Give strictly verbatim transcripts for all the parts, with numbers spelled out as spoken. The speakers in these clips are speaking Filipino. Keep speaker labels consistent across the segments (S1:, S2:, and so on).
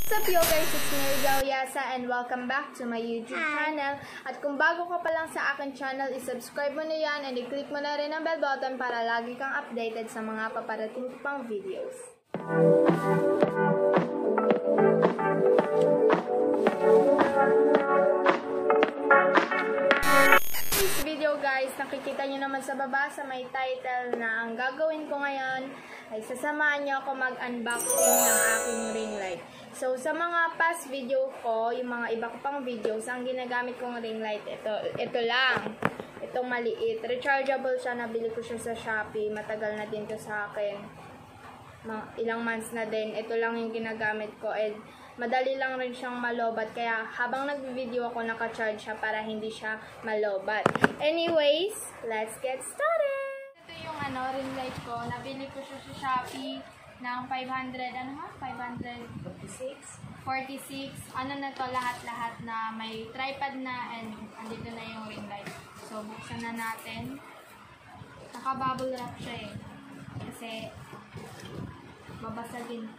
S1: What's up yo guys, it's me Ringlight, Yessa, and welcome back to my YouTube channel. At kung bago ka pa lang sa akin channel, isubscribe mo na yan and i-click mo na rin ang bell button para lagi kang updated sa mga paparating pang videos. This video guys, nakikita nyo naman sa baba sa may title na ang gagawin ko ngayon ay sasamahan nyo ako mag-unboxing ng aking ring light. So, sa mga past video ko, yung mga iba ko pang videos, ang ginagamit kong ring light, ito, ito lang. Itong maliit. Rechargeable siya. Nabili ko siya sa Shopee. Matagal na din to sa akin. Mga, ilang months na din. Ito lang yung ginagamit ko. And madali lang rin siyang malobat. Kaya habang nag-video ako, naka-charge siya para hindi siya malobat. Anyways, let's get started! Ito yung ano, ring light ko. Nabili ko siya sa Shopee ng five hundred, ano ha? five forty-six? forty-six. Ano na to, lahat-lahat na may tripod na and andito na yung ring light. So, buksan na natin. Naka-bubble wrap siya eh. Kasi, babasagin.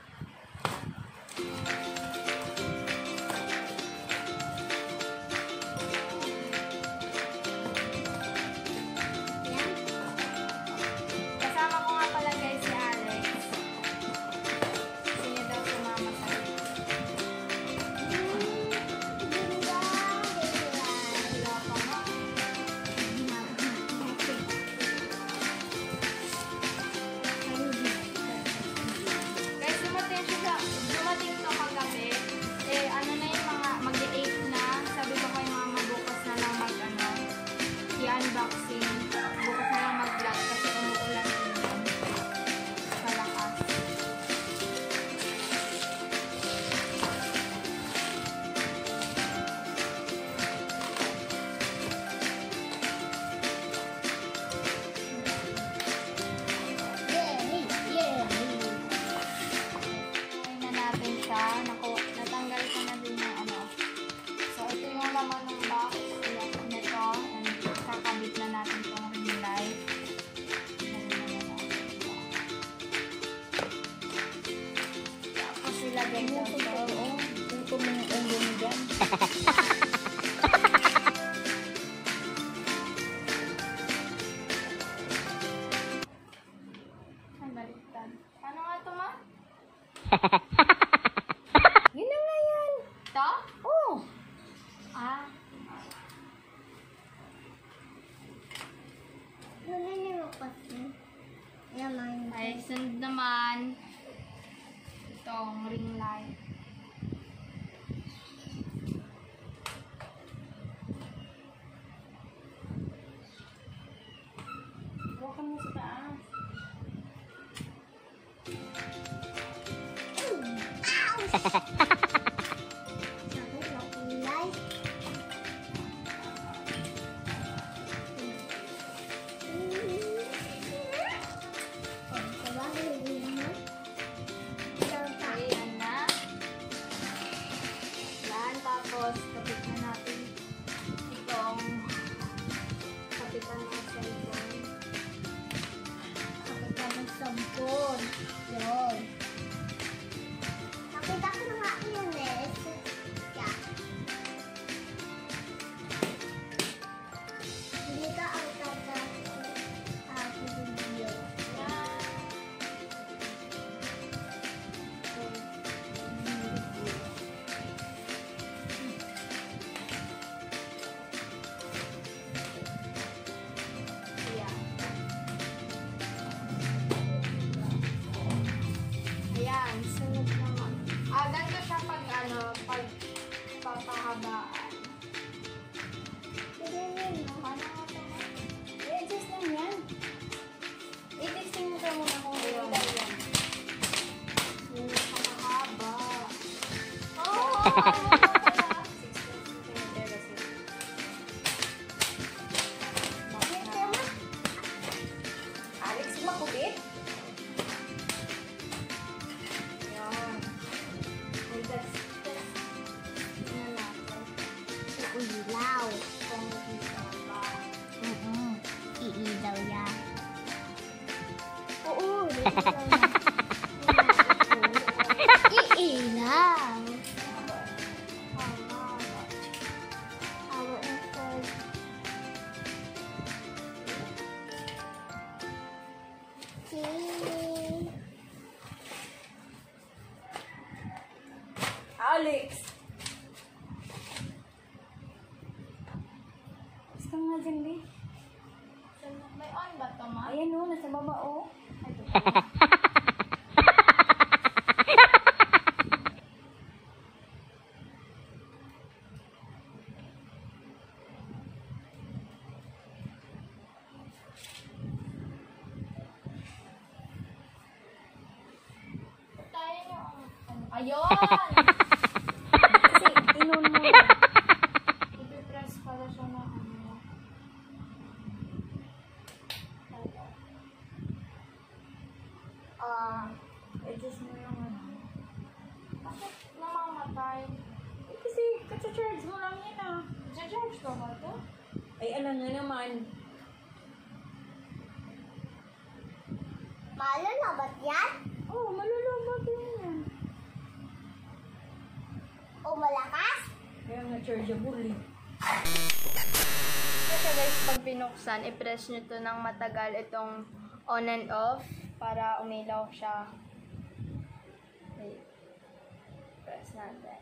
S1: Unboxing. Bukas na lang mag-vlog kasi umuulan din yan. Malakas. Yay! Yay! Ngayon na natin siya. Naku, natanggal ko na din yung ano. So, ito yung laman ng box. Nito. Kakabit na natin itong ring light. Tapos ilagay ko ito. Ito mo yung ulo mo dyan. Ay, baliktad. Paano nga ito, ma? Yun na nga yan. Ito? Oo. Ah. Ay, sunod naman itong ring light. Huwakan mo sa taas. Tapos, kapit na natin itong kapitan ng cellphone. Kapitan ng cellphone. Yun. Kapita ko na nga yun eh. Yeah. Hindi ka ang kata sa video. Yeah. Ayan, sunod naman. Ah, ganito siya pag, ano, pag papahabaan. Pwede yun, no? Paano nga ito mo? I-adjust lang yan. I-testing mo ka muna kung ayun. Yung pakahaba. Oh! Alex, makupit? Iilaw. Mm-mm. Iilaw yan. Oo. Iilaw.
S2: Alex. Basta nga dyan, Lee.
S1: May on ba ito, ma?
S2: Ayan o, nasa baba o.
S1: Tayo na. Ayun!
S2: Kasi, inon mo.
S1: Ipipress pala siya na ano.
S2: Ah, adjust mo yung ano.
S1: Bakit namamatay?
S2: Eh, kasi, katsa-charge mo lang yan ah.
S1: Charge ba ba ito?
S2: Ay, alam nga naman.
S3: Malalabat yan?
S2: Oh, malulubog yan.
S3: O malakas?
S2: Kaya nga chargeable eh.
S1: Kasi guys, pag binuksan, i-press nyo to ng matagal itong on and off para umilaw siya. Wait. Press natin.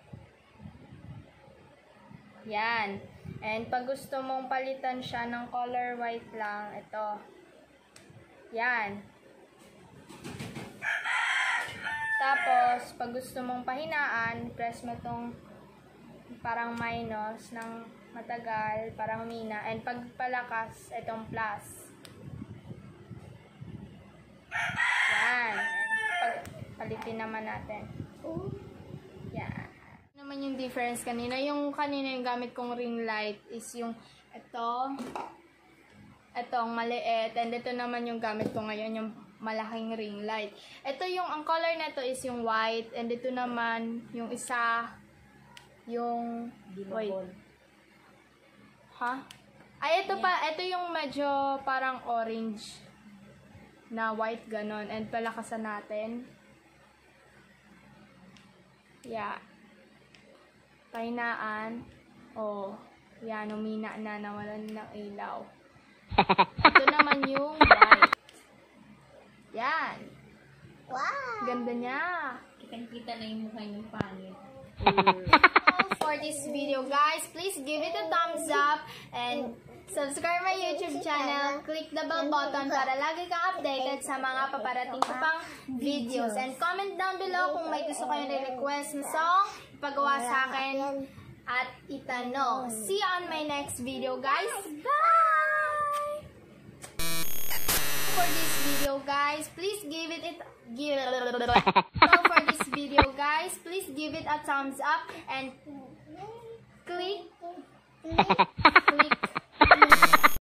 S1: Yan. And pag gusto mong palitan siya ng color white lang, ito. Yan. Tapos, pag gusto mong pahinaan, press mo tong parang minus ng matagal, parang mina. And pag palakas, itong plus. Yan. And pag palitin naman natin. Yan. Ano naman yung difference kanina? Yung kanina yung gamit kong ring light is yung ito. Itong maliit. And ito naman yung gamit ko ngayon, yung malaking ring light. Ito yung, ang color na to is yung white. And ito naman, yung isa, yung, wait. Ha? Ay, ito pa, ito yung medyo parang orange na white, ganon. And palakasan natin. Yeah. Pahinaan. Oh, yan, umina na, nawalan ng ilaw. Ito naman yung white. Yan.
S3: Wow!
S1: Ganda niya.
S2: Kitang-kita na yung mukha yung pangit.
S1: For this video, guys, please give it a thumbs up and subscribe my YouTube channel. Click the bell button para lagi kang updated sa mga paparating ko pang videos. And comment down below kung may gusto kayong request na song, ipagawa sa akin at itanong. See you on my next video, guys. Bye! For this video, guys, please give it it give so for this video, guys, please give it a thumbs up and click click click